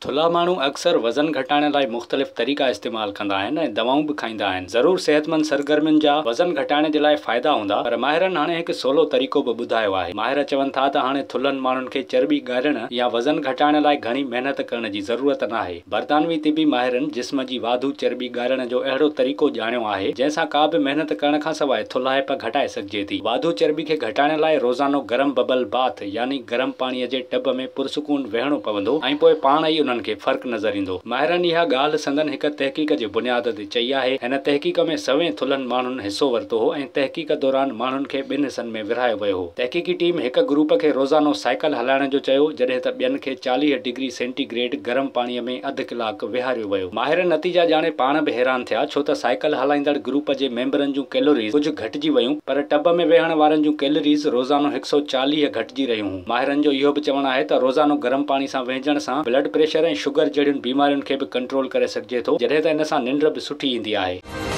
थुल्हा माण्हू अक्सर वज़न घटाइण लाइ मुख़्तलिफ़ तरीक़ा इस्तेमालु कंदा आहिनि ऐं दवाऊं बि खाईंदा आहिनि। ज़रूर सेहतमंद सरगर्मियुनि जा वज़न घटाइण जे लाइ फ़ाइदा हूंदा, पर माहिरनि हाणे हिकु सवलो तरीक़ो बि ॿुधायो आहे। माहिर चवनि था त हाणे थुल्हनि माण्हुनि खे चर्बी ॻाइण या वज़न घटाइण लाइ घणी महिनत करण जी ज़रूरत नाहे। बर्तानवी तिबी माहिरनि जिस्म जी वाधू चर्बी ॻाइण जो अहिड़ो तरीक़ो ॼाणियो आहे जंहिंसां का बि महिनत करण खां सवाइ थुल्हाइप घटाए सघिजे थी। वाधू चर्बी खे घटाइण लाइ रोज़ानो गरम बबल बाथ यानी गरम पाणीअ जे टब में पुरसुकून वेहणो पवंदो ऐं पोइ पाण ई उन्हनि खे फ़र्क़ु नज़र ईंदो। माहिरनि इहा ॻाल्हि संदन हिक तहक़ीक़ जे बुनियाद ते चई आहे। हिन तहक़ीक़ में 100 थुल्हनि माण्हुनि हिसो वरितो हो ऐं तहक़ीक़ दौरान माण्हुनि खे 2 हिसनि में विरहायो वियो हो। तहक़ीक़ी टीम हिक ग्रुप खे रोज़ानो साइकिल हलाइण जो चयो, जॾहिं त ॿियनि खे 40 डिग्री सेंटीग्रेड गरम पाणीअ में अधु कलाक विहारियो वियो। माहिर नतीजा ॼाणे पाण बि हैरान थिया, छो त साइकिल हलाईंदड़ ग्रुप जे मेंबरनि जूं कैलोरीज़ कुझु घटिजी वयूं, पर टब में वेहण वारनि जूं कैलोरीज़ रोज़ानो 140 घटिजी रहियूं हुयूं। माहिरनि जो इहो बि चवणु आहे त रोज़ानो गरम पाणी सां वेझण सां ब्लड प्रेशर ऐं शुगर जहिड़ियुनि बीमारियुनि खे बि कंट्रोल करे सघिजे थो, जॾहिं त इन सां निंड बि सुठी ईंदी आहे।